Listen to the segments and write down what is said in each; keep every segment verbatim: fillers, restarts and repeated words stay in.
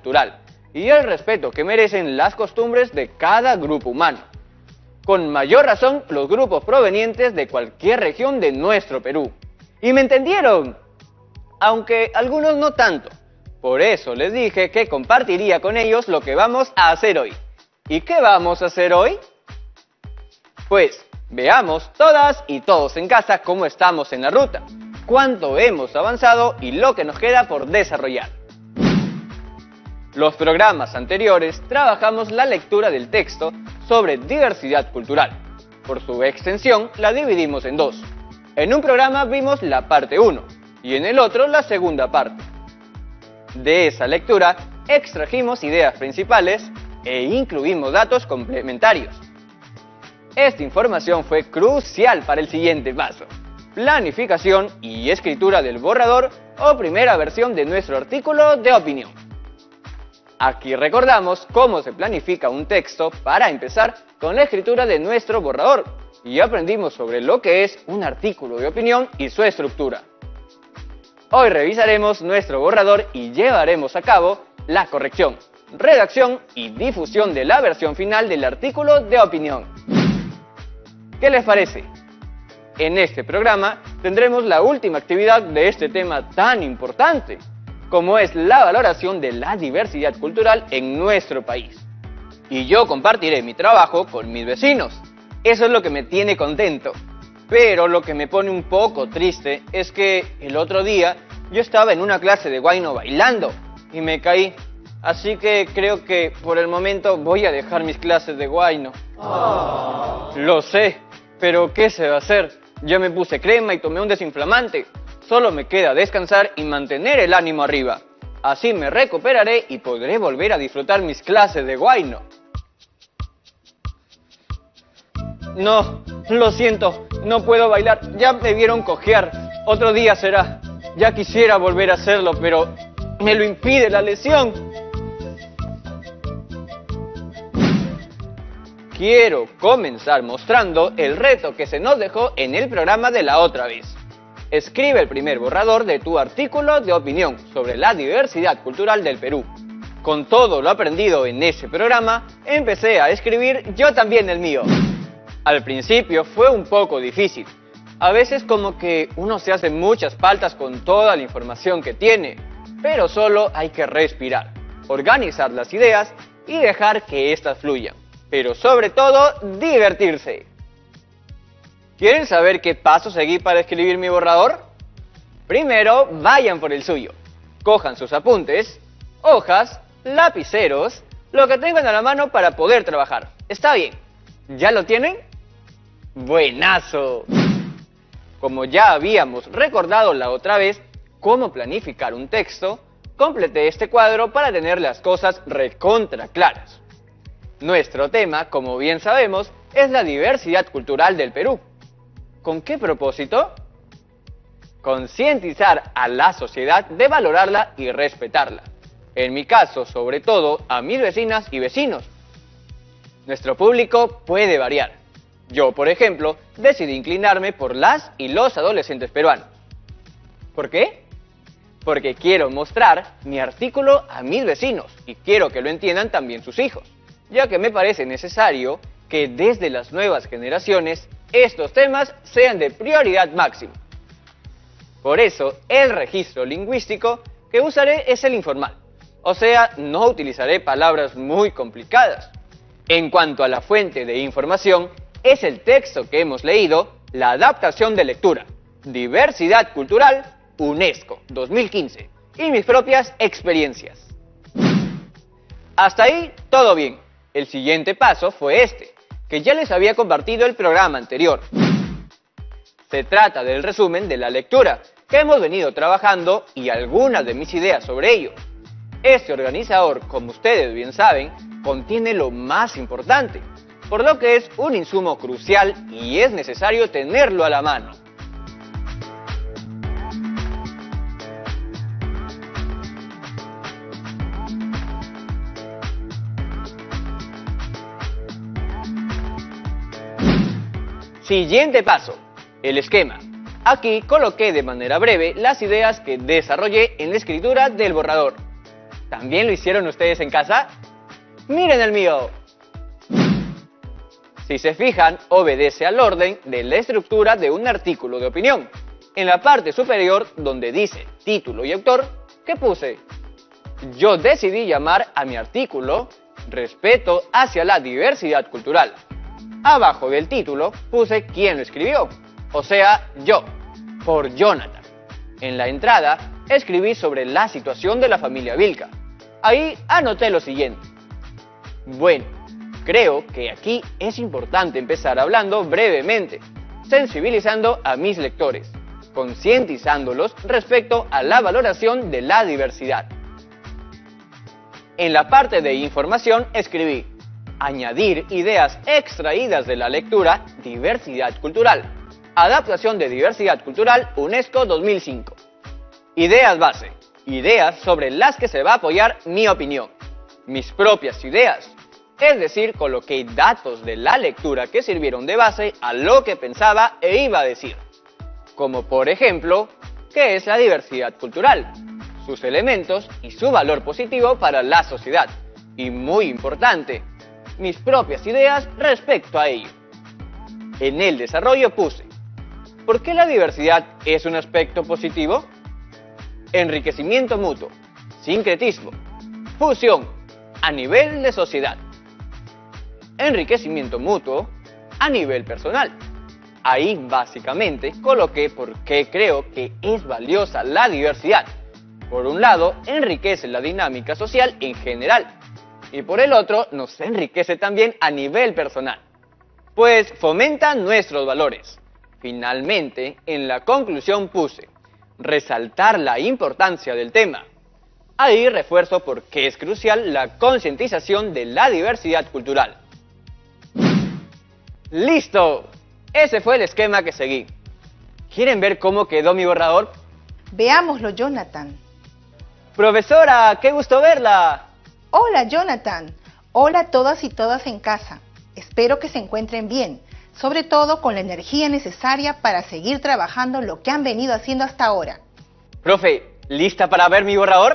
cultural y el respeto que merecen las costumbres de cada grupo humano. Con mayor razón los grupos provenientes de cualquier región de nuestro Perú. ¿Y me entendieron? Aunque algunos no tanto. Por eso les dije que compartiría con ellos lo que vamos a hacer hoy. ¿Y qué vamos a hacer hoy? Pues veamos todas y todos en casa cómo estamos en la ruta, cuánto hemos avanzado y lo que nos queda por desarrollar. Los programas anteriores trabajamos la lectura del texto sobre diversidad cultural. Por su extensión la dividimos en dos. En un programa vimos la parte uno y en el otro la segunda parte. De esa lectura extrajimos ideas principales e incluimos datos complementarios. Esta información fue crucial para el siguiente paso: planificación y escritura del borrador o primera versión de nuestro artículo de opinión. Aquí recordamos cómo se planifica un texto para empezar con la escritura de nuestro borrador y aprendimos sobre lo que es un artículo de opinión y su estructura. Hoy revisaremos nuestro borrador y llevaremos a cabo la corrección, redacción y difusión de la versión final del artículo de opinión. ¿Qué les parece? En este programa tendremos la última actividad de este tema tan importante, como es la valoración de la diversidad cultural en nuestro país. Y yo compartiré mi trabajo con mis vecinos. Eso es lo que me tiene contento. Pero lo que me pone un poco triste es que el otro día yo estaba en una clase de huayno bailando y me caí. Así que creo que por el momento voy a dejar mis clases de huayno. Oh. Lo sé, pero ¿qué se va a hacer? Ya me puse crema y tomé un desinflamante. Solo me queda descansar y mantener el ánimo arriba. Así me recuperaré y podré volver a disfrutar mis clases de huayno. No, lo siento, no puedo bailar. Ya me vieron cojear. Otro día será. Ya quisiera volver a hacerlo, pero me lo impide la lesión. Quiero comenzar mostrando el reto que se nos dejó en el programa de la otra vez. Escribe el primer borrador de tu artículo de opinión sobre la diversidad cultural del Perú. Con todo lo aprendido en ese programa, empecé a escribir yo también el mío. Al principio fue un poco difícil. A veces como que uno se hace muchas paltas con toda la información que tiene, pero solo hay que respirar, organizar las ideas y dejar que éstas fluyan. Pero sobre todo, divertirse. ¿Quieren saber qué paso seguí para escribir mi borrador? Primero, vayan por el suyo. Cojan sus apuntes, hojas, lapiceros, lo que tengan a la mano para poder trabajar. ¿Está bien? ¿Ya lo tienen? ¡Buenazo! Como ya habíamos recordado la otra vez cómo planificar un texto, completé este cuadro para tener las cosas recontra claras. Nuestro tema, como bien sabemos, es la diversidad cultural del Perú. ¿Con qué propósito? Concientizar a la sociedad de valorarla y respetarla. En mi caso, sobre todo, a mis vecinas y vecinos. Nuestro público puede variar. Yo, por ejemplo, decidí inclinarme por las y los adolescentes peruanos. ¿Por qué? Porque quiero mostrar mi artículo a mis vecinos y quiero que lo entiendan también sus hijos, ya que me parece necesario que desde las nuevas generaciones estos temas sean de prioridad máxima. Por eso, el registro lingüístico que usaré es el informal, o sea, no utilizaré palabras muy complicadas. En cuanto a la fuente de información, es el texto que hemos leído, la adaptación de lectura, Diversidad Cultural, UNESCO, dos mil quince, y mis propias experiencias. Hasta ahí, todo bien. El siguiente paso fue este, que ya les había compartido el programa anterior. Se trata del resumen de la lectura, que hemos venido trabajando y algunas de mis ideas sobre ello. Este organizador, como ustedes bien saben, contiene lo más importante, por lo que es un insumo crucial y es necesario tenerlo a la mano. Siguiente paso, el esquema. Aquí coloqué de manera breve las ideas que desarrollé en la escritura del borrador. ¿También lo hicieron ustedes en casa? ¡Miren el mío! Si se fijan, obedece al orden de la estructura de un artículo de opinión. En la parte superior, donde dice título y autor, ¿qué puse? Yo decidí llamar a mi artículo Respeto hacia la diversidad cultural. Abajo del título puse quién lo escribió, o sea, yo, por Jonathan. En la entrada escribí sobre la situación de la familia Vilca. Ahí anoté lo siguiente. Bueno, creo que aquí es importante empezar hablando brevemente, sensibilizando a mis lectores, concientizándolos respecto a la valoración de la diversidad. En la parte de información escribí, añadir ideas extraídas de la lectura Diversidad Cultural, adaptación de Diversidad Cultural UNESCO dos mil cinco. Ideas base, ideas sobre las que se va a apoyar mi opinión, mis propias ideas. Es decir, coloqué datos de la lectura que sirvieron de base a lo que pensaba e iba a decir. Como por ejemplo, ¿qué es la diversidad cultural? Sus elementos y su valor positivo para la sociedad. Y muy importante, mis propias ideas respecto a ello. En el desarrollo puse, ¿por qué la diversidad es un aspecto positivo? Enriquecimiento mutuo, sincretismo, fusión, a nivel de sociedad. Enriquecimiento mutuo a nivel personal. Ahí básicamente coloqué por qué creo que es valiosa la diversidad. Por un lado, enriquece la dinámica social en general, y por el otro, nos enriquece también a nivel personal, pues fomenta nuestros valores. Finalmente, en la conclusión puse, resaltar la importancia del tema. Ahí refuerzo por qué es crucial la concientización de la diversidad cultural. ¡Listo! Ese fue el esquema que seguí. ¿Quieren ver cómo quedó mi borrador? Veámoslo, Jonathan. Profesora, qué gusto verla. Hola, Jonathan. Hola a todas y todas en casa. Espero que se encuentren bien, sobre todo con la energía necesaria para seguir trabajando lo que han venido haciendo hasta ahora. Profe, ¿lista para ver mi borrador?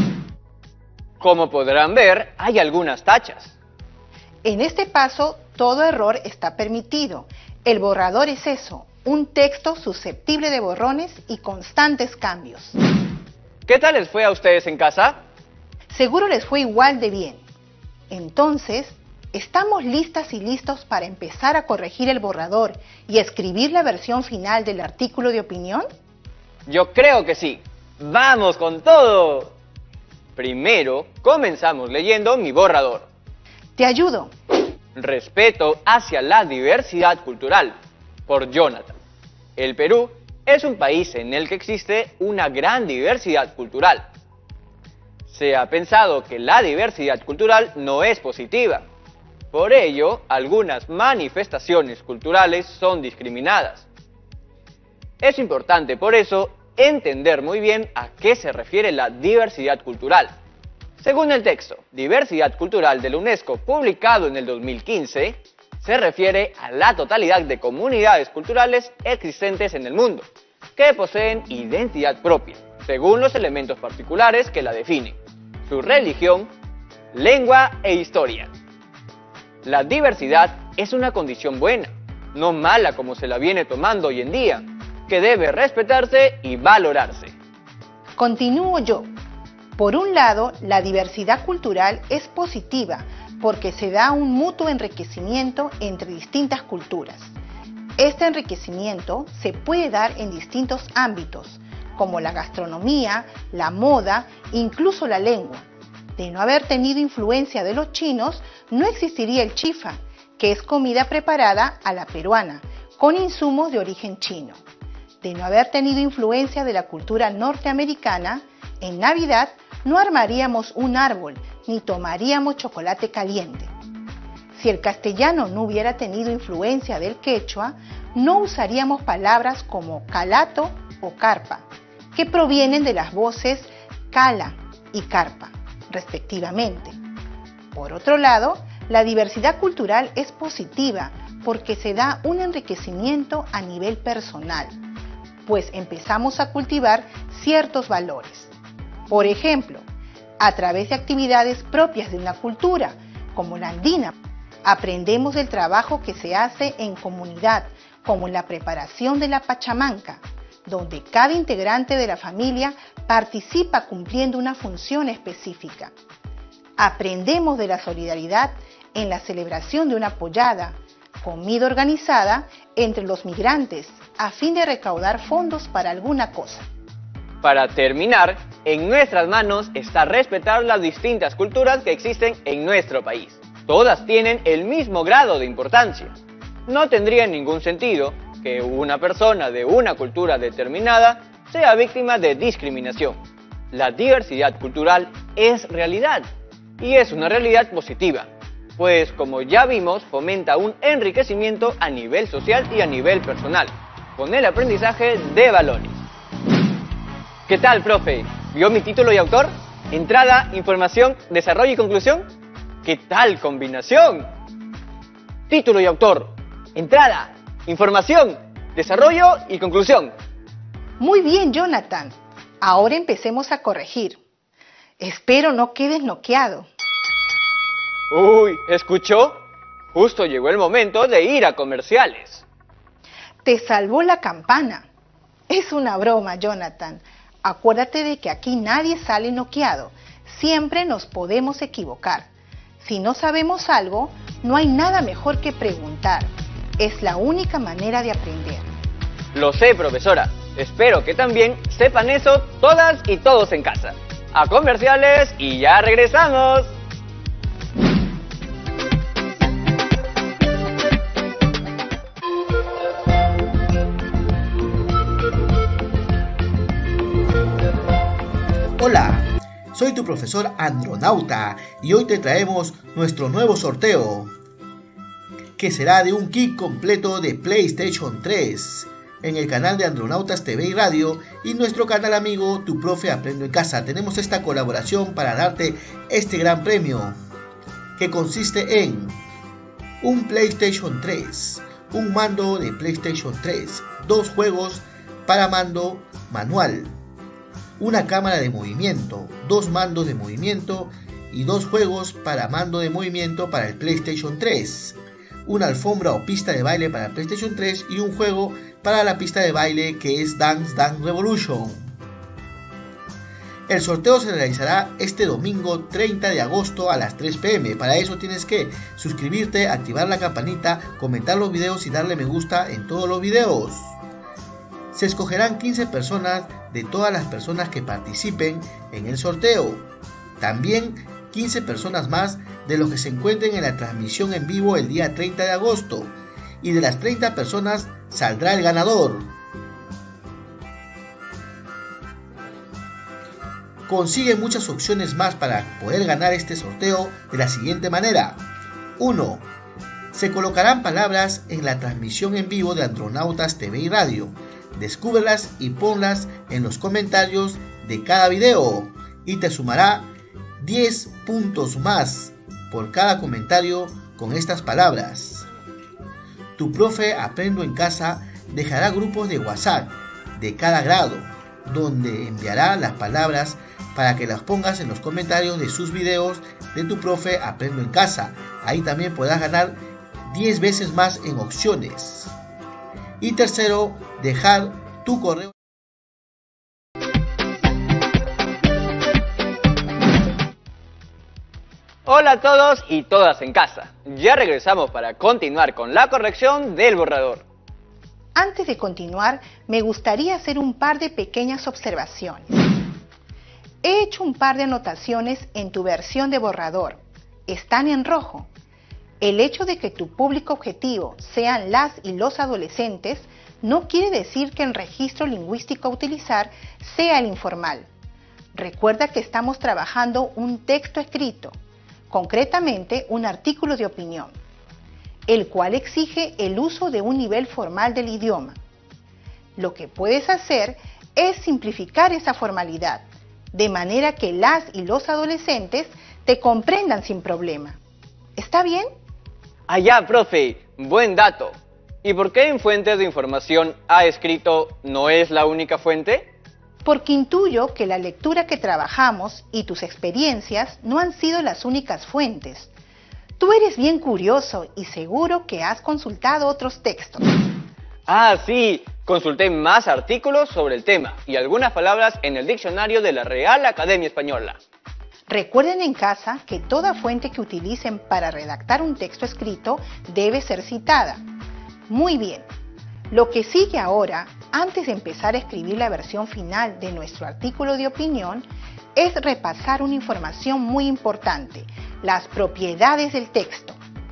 Como podrán ver, hay algunas tachas. En este paso, todo error está permitido. El borrador es eso, un texto susceptible de borrones y constantes cambios. ¿Qué tal les fue a ustedes en casa? Seguro les fue igual de bien. Entonces, ¿estamos listas y listos para empezar a corregir el borrador y escribir la versión final del artículo de opinión? Yo creo que sí. ¡Vamos con todo! Primero, comenzamos leyendo mi borrador. Te ayudo. Respeto hacia la diversidad cultural, por Jonathan. El Perú es un país en el que existe una gran diversidad cultural. Se ha pensado que la diversidad cultural no es positiva. Por ello, algunas manifestaciones culturales son discriminadas. Es importante, por eso, entender muy bien a qué se refiere la diversidad cultural. Según el texto Diversidad Cultural de la UNESCO, publicado en el dos mil quince, se refiere a la totalidad de comunidades culturales existentes en el mundo, que poseen identidad propia, según los elementos particulares que la definen, su religión, lengua e historia. La diversidad es una condición buena, no mala como se la viene tomando hoy en día, que debe respetarse y valorarse. Continúo yo. Por un lado, la diversidad cultural es positiva porque se da un mutuo enriquecimiento entre distintas culturas. Este enriquecimiento se puede dar en distintos ámbitos, como la gastronomía, la moda, incluso la lengua. De no haber tenido influencia de los chinos, no existiría el chifa, que es comida preparada a la peruana, con insumos de origen chino. De no haber tenido influencia de la cultura norteamericana, en Navidad no armaríamos un árbol ni tomaríamos chocolate caliente. Si el castellano no hubiera tenido influencia del quechua, no usaríamos palabras como calato o carpa, que provienen de las voces cala y carpa, respectivamente. Por otro lado, la diversidad cultural es positiva porque se da un enriquecimiento a nivel personal, pues empezamos a cultivar ciertos valores. Por ejemplo, a través de actividades propias de una cultura, como la andina. Aprendemos del trabajo que se hace en comunidad, como en la preparación de la pachamanca, donde cada integrante de la familia participa cumpliendo una función específica. Aprendemos de la solidaridad en la celebración de una pollada, comida organizada entre los migrantes, a fin de recaudar fondos para alguna cosa. Para terminar, en nuestras manos está respetar las distintas culturas que existen en nuestro país. Todas tienen el mismo grado de importancia. No tendría ningún sentido que una persona de una cultura determinada sea víctima de discriminación. La diversidad cultural es realidad, y es una realidad positiva, pues como ya vimos, fomenta un enriquecimiento a nivel social y a nivel personal, con el aprendizaje de valores. ¿Qué tal, profe? ¿Vio mi título y autor? Entrada, información, desarrollo y conclusión. ¿Qué tal combinación? Título y autor, entrada, información, desarrollo y conclusión. Muy bien, Jonathan. Ahora empecemos a corregir. Espero no quedes noqueado. Uy, ¿escuchó? Justo llegó el momento de ir a comerciales. Te salvó la campana. Es una broma, Jonathan. Acuérdate de que aquí nadie sale noqueado. Siempre nos podemos equivocar. Si no sabemos algo, no hay nada mejor que preguntar. Es la única manera de aprender. Lo sé, profesora. Espero que también sepan eso todas y todos en casa. A comerciales y ya regresamos. Hola, soy tu profesor Andronauta y hoy te traemos nuestro nuevo sorteo, que será de un kit completo de PlayStation tres en el canal de Andronautas T V y Radio y nuestro canal amigo Tu Profe Aprendo en Casa. Tenemos esta colaboración para darte este gran premio, que consiste en un PlayStation tres, un mando de PlayStation tres, dos juegos para mando manual, una cámara de movimiento, dos mandos de movimiento y dos juegos para mando de movimiento para el PlayStation tres, una alfombra o pista de baile para el PlayStation tres y un juego para la pista de baile que es Dance Dance Revolution. El sorteo se realizará este domingo treinta de agosto a las tres pe eme. Para eso tienes que suscribirte, activar la campanita, comentar los videos y darle me gusta en todos los videos. Se escogerán quince personas de todas las personas que participen en el sorteo. También quince personas más de los que se encuentren en la transmisión en vivo el día treinta de agosto. Y de las treinta personas saldrá el ganador. Consigue muchas opciones más para poder ganar este sorteo de la siguiente manera. uno. Se colocarán palabras en la transmisión en vivo de Andronautas T V y Radio. Descúbrelas y ponlas en los comentarios de cada video y te sumará diez puntos más por cada comentario con estas palabras. Tu Profe Aprendo en Casa dejará grupos de WhatsApp de cada grado, donde enviará las palabras para que las pongas en los comentarios de sus videos de Tu Profe Aprendo en Casa. Ahí también podrás ganar diez veces más en opciones. Y tercero, dejar tu correo. Hola a todos y todas en casa. Ya regresamos para continuar con la corrección del borrador. Antes de continuar, me gustaría hacer un par de pequeñas observaciones. He hecho un par de anotaciones en tu versión de borrador. Están en rojo. El hecho de que tu público objetivo sean las y los adolescentes no quiere decir que el registro lingüístico a utilizar sea el informal. Recuerda que estamos trabajando un texto escrito, concretamente un artículo de opinión, el cual exige el uso de un nivel formal del idioma. Lo que puedes hacer es simplificar esa formalidad, de manera que las y los adolescentes te comprendan sin problema. ¿Está bien? Allá, profe, buen dato. ¿Y por qué en fuentes de información ha escrito no es la única fuente? porque intuyo que la lectura que trabajamos y tus experiencias no han sido las únicas fuentes. Tú eres bien curioso y seguro que has consultado otros textos. Ah, sí, consulté más artículos sobre el tema y algunas palabras en el diccionario de la Real Academia Española. Recuerden en casa que toda fuente que utilicen para redactar un texto escrito debe ser citada. Muy bien. Lo que sigue ahora, antes de empezar a escribir la versión final de nuestro artículo de opinión, es repasar una información muy importante, las propiedades del texto.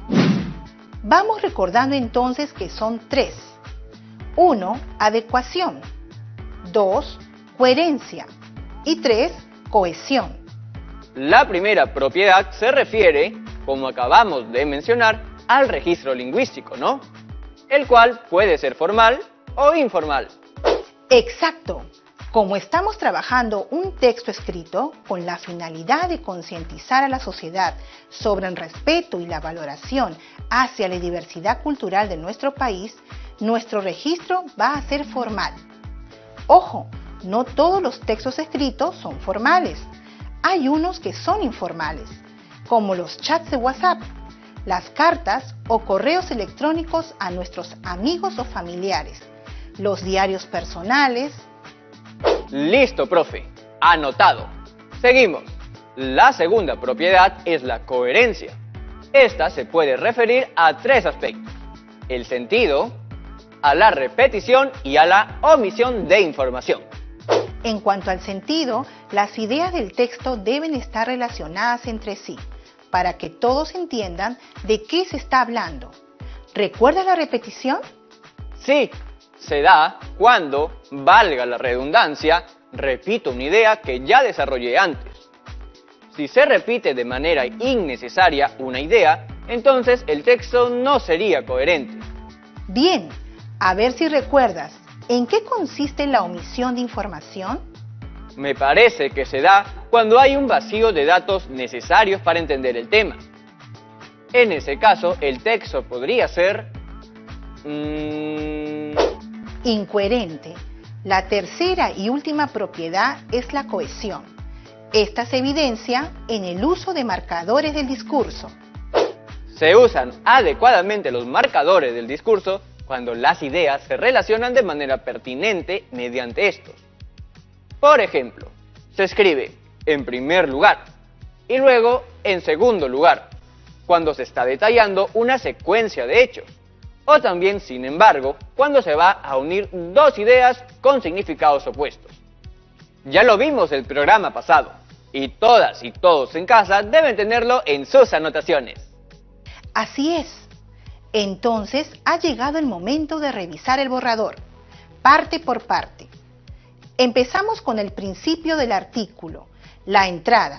Vamos recordando entonces que son tres. uno. Adecuación. dos. Coherencia. Y tres. Cohesión. La primera propiedad se refiere, como acabamos de mencionar, al registro lingüístico, ¿no? El cual puede ser formal o informal. Exacto. Como estamos trabajando un texto escrito con la finalidad de concientizar a la sociedad sobre el respeto y la valoración hacia la diversidad cultural de nuestro país, nuestro registro va a ser formal. Ojo, no todos los textos escritos son formales. Hay unos que son informales, como los chats de WhatsApp, las cartas o correos electrónicos a nuestros amigos o familiares, los diarios personales. Listo, profe. Anotado. Seguimos. La segunda propiedad es la coherencia. Esta se puede referir a tres aspectos: el sentido, a la repetición y a la omisión de información. En cuanto al sentido, las ideas del texto deben estar relacionadas entre sí, para que todos entiendan de qué se está hablando. ¿Recuerdas la repetición? Sí, se da cuando, valga la redundancia, repito una idea que ya desarrollé antes. Si se repite de manera innecesaria una idea, entonces el texto no sería coherente. Bien, a ver si recuerdas, ¿en qué consiste la omisión de información? Me parece que se da cuando hay un vacío de datos necesarios para entender el tema. En ese caso, el texto podría ser Mmm... incoherente. La tercera y última propiedad es la cohesión. Esta se evidencia en el uso de marcadores del discurso. Se usan adecuadamente los marcadores del discurso cuando las ideas se relacionan de manera pertinente mediante estos. Por ejemplo, se escribe en primer lugar y luego en segundo lugar, cuando se está detallando una secuencia de hechos. O también, sin embargo, cuando se va a unir dos ideas con significados opuestos. Ya lo vimos el programa pasado, y todas y todos en casa deben tenerlo en sus anotaciones. Así es. Entonces ha llegado el momento de revisar el borrador, parte por parte. Empezamos con el principio del artículo, la entrada.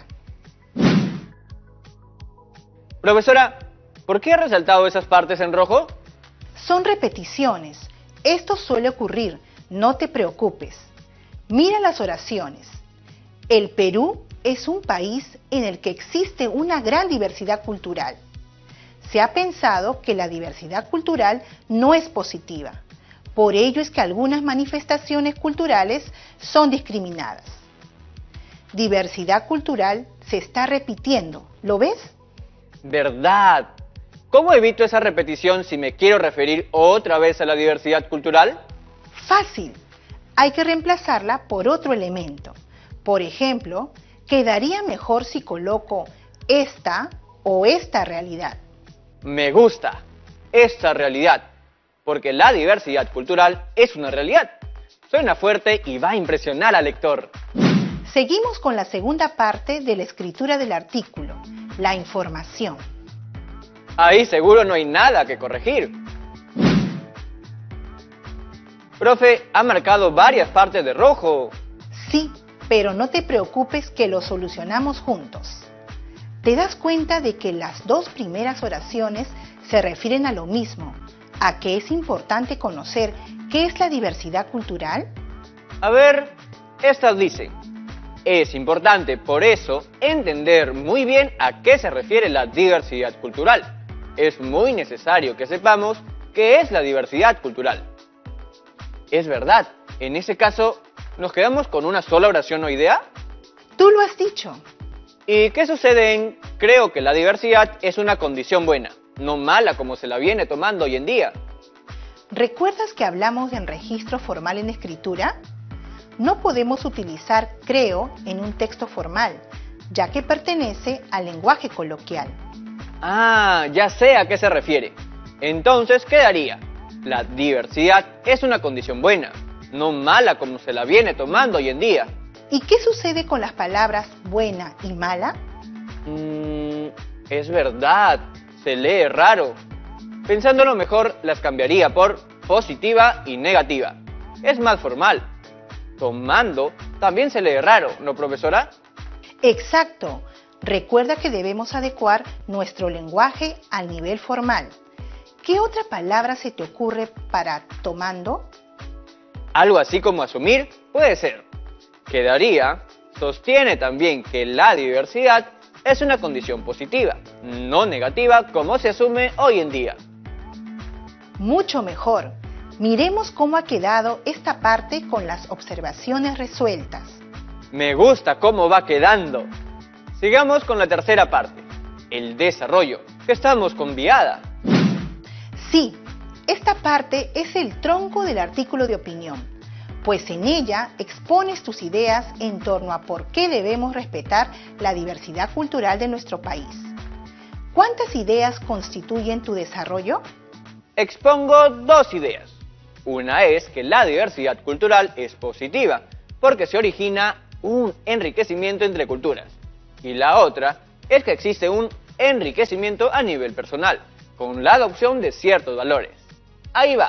Profesora, ¿por qué ha resaltado esas partes en rojo? Son repeticiones. Esto suele ocurrir, no te preocupes. Mira las oraciones. El Perú es un país en el que existe una gran diversidad cultural. Se ha pensado que la diversidad cultural no es positiva. Por ello es que algunas manifestaciones culturales son discriminadas. Diversidad cultural se está repitiendo, ¿lo ves? ¿Verdad? ¿Cómo evito esa repetición si me quiero referir otra vez a la diversidad cultural? Fácil. Hay que reemplazarla por otro elemento. Por ejemplo, quedaría mejor si coloco esta o esta realidad. Me gusta esta realidad, porque la diversidad cultural es una realidad. Suena fuerte y va a impresionar al lector. Seguimos con la segunda parte de la escritura del artículo, la información. Ahí seguro no hay nada que corregir. Profe, ha marcado varias partes de rojo. Sí, pero no te preocupes que lo solucionamos juntos. ¿Te das cuenta de que las dos primeras oraciones se refieren a lo mismo, a que es importante conocer qué es la diversidad cultural? A ver, estas dicen: es importante, por eso, entender muy bien a qué se refiere la diversidad cultural. Es muy necesario que sepamos qué es la diversidad cultural. Es verdad, en ese caso, ¿Nos quedamos con una sola oración o idea? Tú lo has dicho. ¿Y qué sucede en creo que la diversidad es una condición buena, no mala como se la viene tomando hoy en día? ¿Recuerdas que hablamos en registro formal en escritura? No podemos utilizar creo en un texto formal, ya que pertenece al lenguaje coloquial. Ah, ya sé a qué se refiere. Entonces quedaría: la diversidad es una condición buena, no mala como se la viene tomando hoy en día. ¿Y qué sucede con las palabras buena y mala? Mmm, es verdad, se lee raro. Pensándolo mejor, las cambiaría por positiva y negativa. Es más formal. Tomando también se lee raro, ¿no, profesora? Exacto. Recuerda que debemos adecuar nuestro lenguaje al nivel formal. ¿Qué otra palabra se te ocurre para tomando? Algo así como asumir puede ser. Quedaría: sostiene también que la diversidad es una condición positiva, no negativa como se asume hoy en día. Mucho mejor. Miremos cómo ha quedado esta parte con las observaciones resueltas. Me gusta cómo va quedando. Sigamos con la tercera parte, el desarrollo, que estamos con Viada. Sí, esta parte es el tronco del artículo de opinión, pues en ella expones tus ideas en torno a por qué debemos respetar la diversidad cultural de nuestro país. ¿Cuántas ideas constituyen tu desarrollo? Expongo dos ideas. Una es que la diversidad cultural es positiva, porque se origina un enriquecimiento entre culturas. Y la otra es que existe un enriquecimiento a nivel personal, con la adopción de ciertos valores. Ahí va.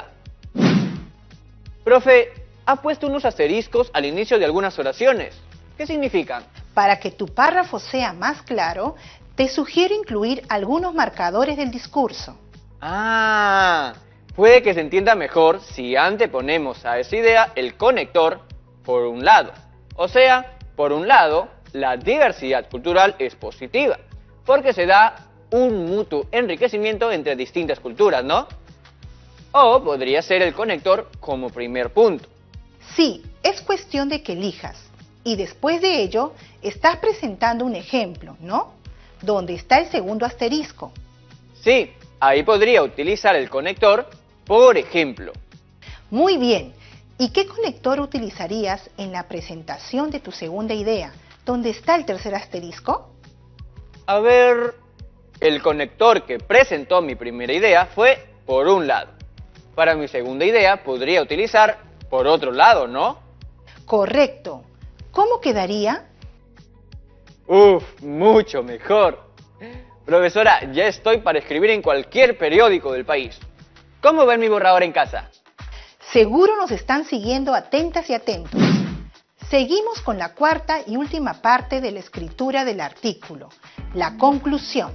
Profe, ha puesto unos asteriscos al inicio de algunas oraciones. ¿Qué significan? Para que tu párrafo sea más claro, te sugiero incluir algunos marcadores del discurso. Ah, puede que se entienda mejor si anteponemos a esa idea el conector por un lado. O sea, por un lado, la diversidad cultural es positiva, porque se da un mutuo enriquecimiento entre distintas culturas, ¿no? O podría ser el conector como primer punto. Sí, es cuestión de que elijas. Y después de ello, estás presentando un ejemplo, ¿no? Donde está el segundo asterisco. Sí, ahí podría utilizar el conector, por ejemplo. Muy bien. ¿Y qué conector utilizarías en la presentación de tu segunda idea, donde está el tercer asterisco? A ver, el conector que presentó mi primera idea fue por un lado. Para mi segunda idea podría utilizar por otro lado, ¿no? Correcto. ¿Cómo quedaría? Uf, mucho mejor. Profesora, ya estoy para escribir en cualquier periódico del país. ¿Cómo ven mi borrador en casa? Seguro nos están siguiendo atentas y atentos. Seguimos con la cuarta y última parte de la escritura del artículo, la conclusión.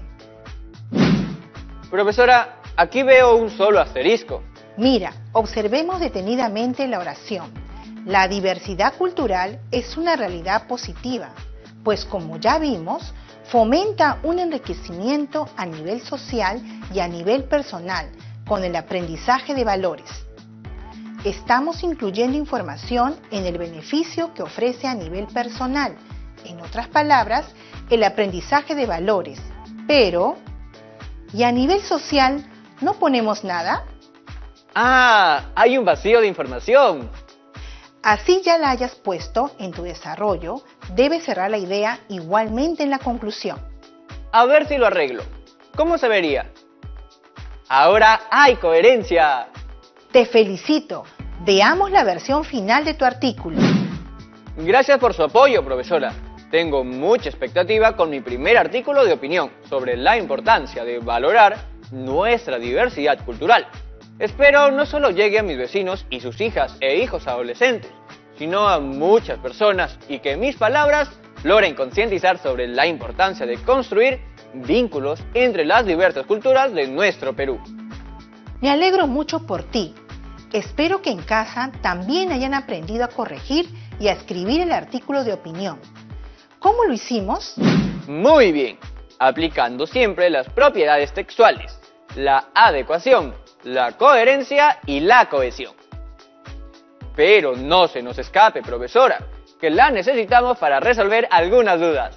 Profesora, aquí veo un solo asterisco. Mira, observemos detenidamente la oración. La diversidad cultural es una realidad positiva, pues como ya vimos, fomenta un enriquecimiento a nivel social y a nivel personal con el aprendizaje de valores. Estamos incluyendo información en el beneficio que ofrece a nivel personal, en otras palabras, el aprendizaje de valores, pero ¿y a nivel social no ponemos nada? ¡Ah! Hay un vacío de información. Así ya la hayas puesto en tu desarrollo, debes cerrar la idea igualmente en la conclusión. A ver si lo arreglo. ¿Cómo se vería? Ahora hay coherencia. Te felicito. Veamos la versión final de tu artículo. Gracias por su apoyo, profesora. Tengo mucha expectativa con mi primer artículo de opinión sobre la importancia de valorar nuestra diversidad cultural. Espero no solo llegue a mis vecinos y sus hijas e hijos adolescentes, sino a muchas personas y que mis palabras logren concientizar sobre la importancia de construir vínculos entre las diversas culturas de nuestro Perú. Me alegro mucho por ti. Espero que en casa también hayan aprendido a corregir y a escribir el artículo de opinión. ¿Cómo lo hicimos? Muy bien, aplicando siempre las propiedades textuales, la adecuación, la coherencia y la cohesión. Pero no se nos escape, profesora, que la necesitamos para resolver algunas dudas.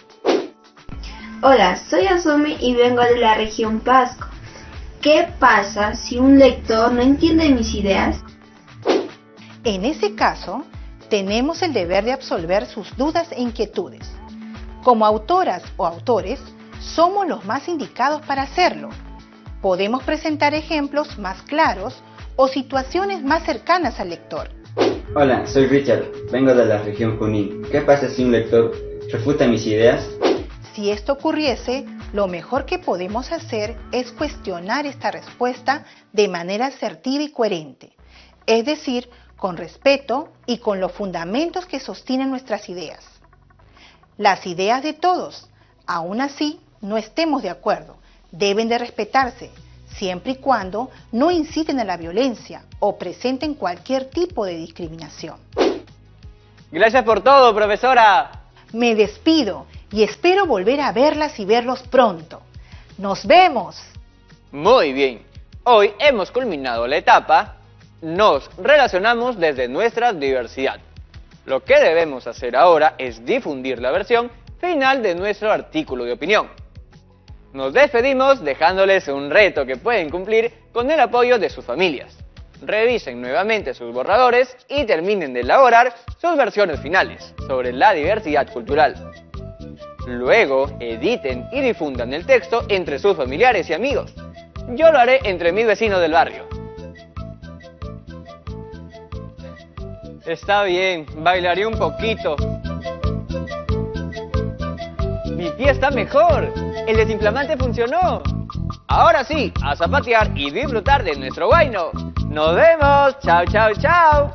Hola, soy Asumi y vengo de la región Pasco. ¿Qué pasa si un lector no entiende mis ideas? En ese caso, tenemos el deber de absolver sus dudas e inquietudes. Como autoras o autores, somos los más indicados para hacerlo. Podemos presentar ejemplos más claros o situaciones más cercanas al lector. Hola, soy Richard, vengo de la región Junín. ¿Qué pasa si un lector refuta mis ideas? Si esto ocurriese, lo mejor que podemos hacer es cuestionar esta respuesta de manera asertiva y coherente, es decir, con respeto y con los fundamentos que sostienen nuestras ideas. Las ideas de todos, aún así, no estemos de acuerdo, deben de respetarse, siempre y cuando no inciten a la violencia o presenten cualquier tipo de discriminación. Gracias por todo, profesora. Me despido y espero volver a verlas y verlos pronto. ¡Nos vemos! Muy bien, hoy hemos culminado la etapa Nos relacionamos desde nuestra diversidad. Lo que debemos hacer ahora es difundir la versión final de nuestro artículo de opinión. Nos despedimos dejándoles un reto que pueden cumplir con el apoyo de sus familias. Revisen nuevamente sus borradores y terminen de elaborar sus versiones finales sobre la diversidad cultural. Luego, editen y difundan el texto entre sus familiares y amigos. Yo lo haré entre mis vecinos del barrio. Está bien, bailaré un poquito. Mi pie está mejor. El desinflamante funcionó. Ahora sí, a zapatear y disfrutar de nuestro guayno. ¡Nos vemos! ¡Chao, chao, chao!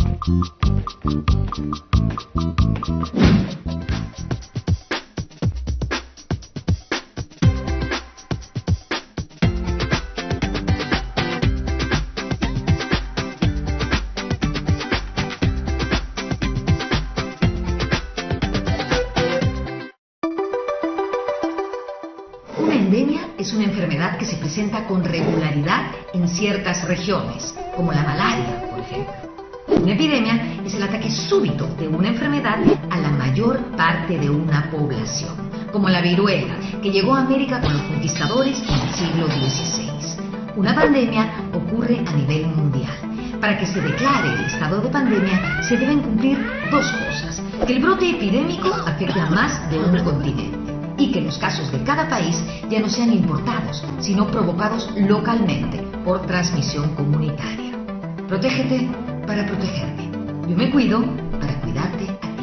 Una endemia es una enfermedad que se presenta con regularidad en ciertas regiones, como la malaria, por ejemplo. Una epidemia es el ataque súbito de una enfermedad a la mayor parte de una población, como la viruela, que llegó a América con los conquistadores en el siglo dieciséis. Una pandemia ocurre a nivel mundial. Para que se declare el estado de pandemia, se deben cumplir dos cosas: que el brote epidémico afecte a más de un continente, y que los casos de cada país ya no sean importados, sino provocados localmente por transmisión comunitaria. Protégete para protegerme. Yo me cuido para cuidarte a ti.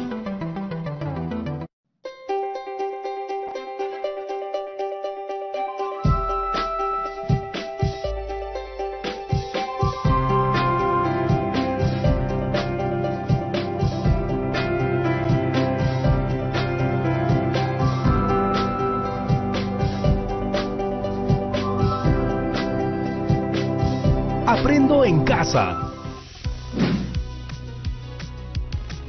Aprendo en casa.